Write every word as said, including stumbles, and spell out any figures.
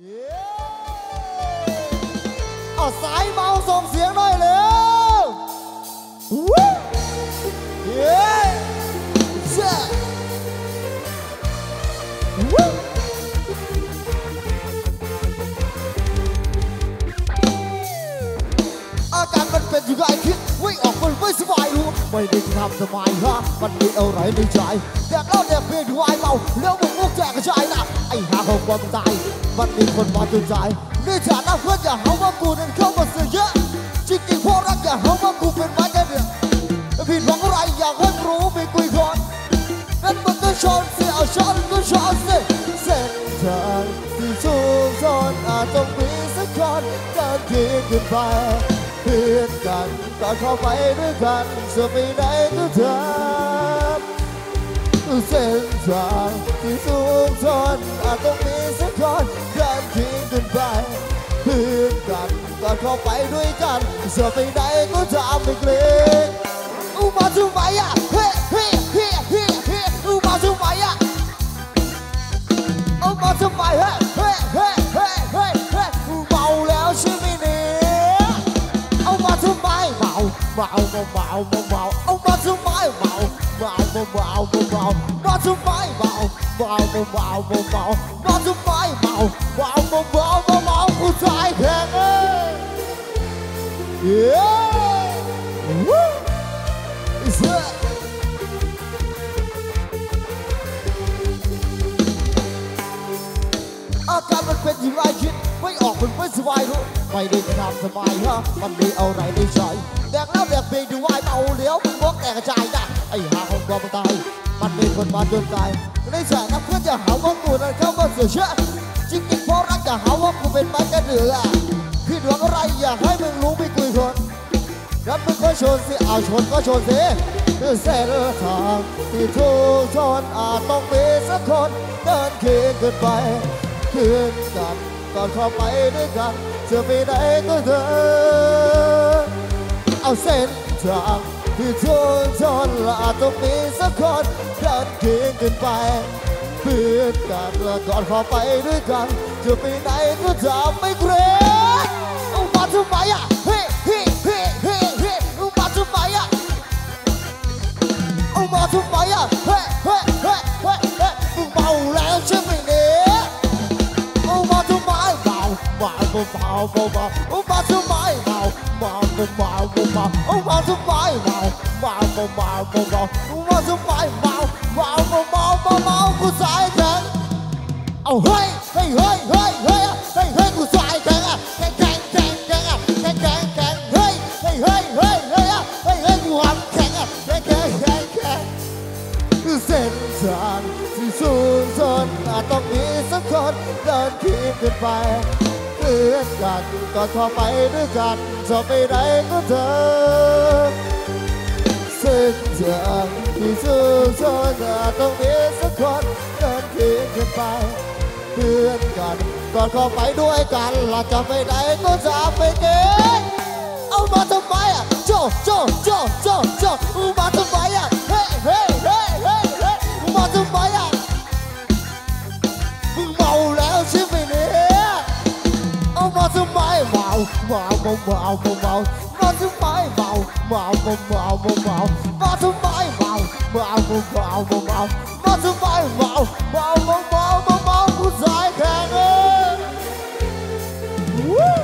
เอาสายเมาส่งเสียงหน่อยเร็วเย้เจ้าอาการมันเป็นอยู่ไงคิดวิ่งออกมันไม่สบายรู้ไม่ได้ทำทำไมฮะมันมีอะไรในใจแดกเหล้าแดกเบียร์ดูไอ้เมาแล้วมึงมุกแจกกระจายนะไอ้หาของความตายมันมีคนมาจนใจนี่ฐานะเพื่อนอย่าหาว่ากูนั้นเข้ามาเสียเยอะจริงๆพวกรักอย่าหาว่ากูเป็นไม้แค่เดียวผิดหวังอะไรอยากให้รู้ไม่คุยคนนั้นมันก็ชนเสียเอาชนก็ชนเสียเส้นทางที่ทุกชนอาจต้องมีสักคนเดินเคียงกันไปเพื่อนกันก็เข้าไปด้วยกันจะไปไหนก็เถอะเส้นทางที่ทุกชนอาจต้องมีสักคนเดินเคียงกันไปเพื่อนกันก็เข้าไปด้วยกันจะไปไหนก็จะไม่เกรงอุมาจุไปอ่ะเฮ้เฮ้เฮ้เฮ้เฮ้อุมาจุไปอ่ะอุมาจุไปเฮ้เฮ้เฮ้เฮ้เฮ้เฮ้เมาแล้วใช่ไหมเนี่ยเอามาจุไปเมาเมาเมาเมาเมาเอามาจุไปเมาเมาเมาเมาเมามาจุไปเมาเมาเมาเมาเมามาจุไปเมาเมาเมาเมาเมาผู้ชายแข็งเอ้ยเย้วู้อาการมันเป็นอย่างไรคิดไม่ออกมันไม่สบายรู้ไม่ได้ทำสบายฮะมันมีอะไรในใจแดกแล้วแดกเบียร์ดูไอ้เมาเลี้ยวมึงบอกแดกกระจายนะไอ้หาของความตายมันมีคนมาจนตายในแสงน้ำเพื่อนอย่าหาว่ากูนั้นเข้ามาเสียเชื่อจริงๆเพราะรักอย่าหาว่ากูเป็นไม้แค่เดือพี่หวังอะไรอยากให้มึงรู้ไม่คุยคนงั้นมึงก็ชนสิเอาชนก็ชนสิเส้นทางที่ทุกชนอาจต้องมีสักคนเดินเคียงกันไปเพื่อนกันก่อนเข้าไปด้วยกันจะไปไหนก็เถอะเอาเส้นทางที่ทุกชนอาจต้องมีสักคนเดินเคียงกันไปเพื่อนกันแล้วก่อนเข้าไปด้วยกันจะไปไหนก็จะไม่เกรงเอามาทำไมอ่ะเฮ้เฮ้เฮ้เฮ้เฮ้เอามาทำไมอ่ะเอามาทำไมอ่ะเฮ้เฮ้เฮ้เฮ้เฮ้มึงเมาแล้วใช่ไหมเนี่ยเอามาทำไมเมาเมาเมาเมาเมาเอามาทำไมเมาเมาเมาเมาเมาเอามาทำไมเมาเมาเมาเมาเมาเอามาทำไมเมาเมาเมาเมาเมาเมากูสายแข็งเอาเฮ้ยเฮ้ยเฮ้ยเฮ้ยเฮ้ยเฮ้ยเฮ้ยกูสายแข็งอ่ะแข็งแข็งแข็งแข็งอ่ะแข็งแข็งแข็งเฮ้ยเฮ้ยเฮ้ยเฮ้ยเฮ้ยอ่ะเฮ้ยเฮ้ยกูหันแข็งอ่ะแข็งแข็งแข็งแข็งเส้นทางที่สูงชนอาจต้องมีสักคนเดินเคียงกันไปเพื่อนกันก่อนเข้าไปด้วยกันจะไปไหนก็เถอะเส้นทางที่สูงชนอาจต้องมีสักคนเดินเคียงกันไปเพื่อนกันก่อนเข้าไปด้วยกันเราจะไปไหนก็จะไปเก่งเอามาทำไมอ่ะโจโจโจโจโจเอามาทำไมอ่ะเฮ้เฮ้เฮ้เฮ้เฮ้เอามาทำไมอ่ะมึงเมาแล้วใช่ไหมเนี่ยเอามาทำไมเมาเมาเมาเมาเมาเมามาทำไมเมาเมาเมาเมาเมาเมามาทำไมเมาเมาเมาเมาเมาเมามาทำไมเมาเมาเมาเมาเมาเมากูสายแข็งเอ้ย